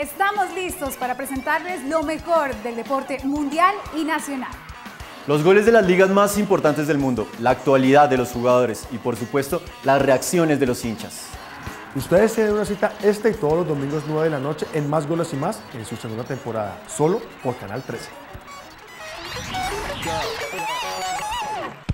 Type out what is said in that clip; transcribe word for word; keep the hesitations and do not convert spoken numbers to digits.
Estamos listos para presentarles lo mejor del deporte mundial y nacional. Los goles de las ligas más importantes del mundo, la actualidad de los jugadores y, por supuesto, las reacciones de los hinchas. Ustedes tienen una cita este y todos los domingos nueve de la noche en Más Goles y Más en su segunda temporada, solo por Canal trece.